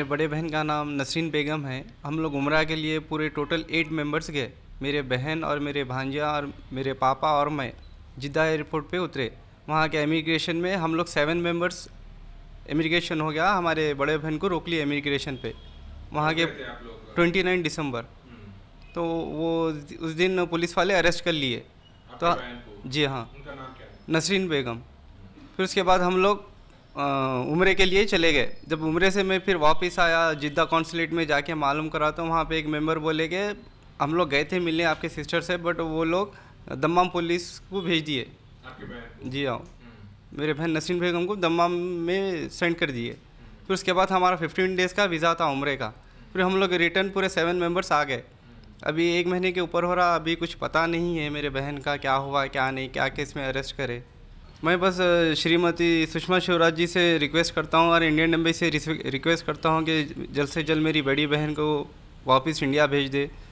मेरे बड़े बहन का नाम नसरीन बेगम है। हम लोग उम्रा के लिए पूरे टोटल 8 मेंबर्स गए। मेरे बहन और मेरे भांजा और मेरे पापा और मैं जिद्दा एयरपोर्ट पे उतरे। वहाँ के इमिग्रेशन में हम लोग 7 मेंबर्स इमिग्रेशन हो गया, हमारे बड़े बहन को रोक लिया इमिग्रेशन पे वहाँ के 29 दिसंबर। तो वो उस दिन पुलिस वाले अरेस्ट कर लिए। तो जी हाँ, उनका नाम क्या है? नसरीन बेगम। फिर उसके बाद हम लोग उम्रे के लिए चले गए। जब उम्रे से मैं फिर वापस आया, जिद्दा कॉन्सुलेट में जाके मालूम करा तो वहाँ पे एक मेंबर बोले कि हम लोग गए थे मिलने आपके सिस्टर से, बट वो लोग दम्माम पुलिस को भेज दिए। आपकी बहन को? जी हाँ, मेरे बहन नसरीन बेगम को दम्माम में सेंड कर दिए। फिर उसके बाद हमारा 15 डेज़ का वीज़ा था उम्रे का। फिर हम लोग रिटर्न पूरे 7 मेंबर्स आ गए। अभी 1 महीने के ऊपर हो रहा, अभी कुछ पता नहीं है मेरे बहन का क्या हुआ क्या नहीं, क्या केस में अरेस्ट करे। मैं बस श्रीमती सुषमा शिवराज जी से रिक्वेस्ट करता हूँ और इंडियन एम्बेसी से रिक्वेस्ट करता हूँ कि जल्द से जल्द मेरी बड़ी बहन को वापस इंडिया भेज दे।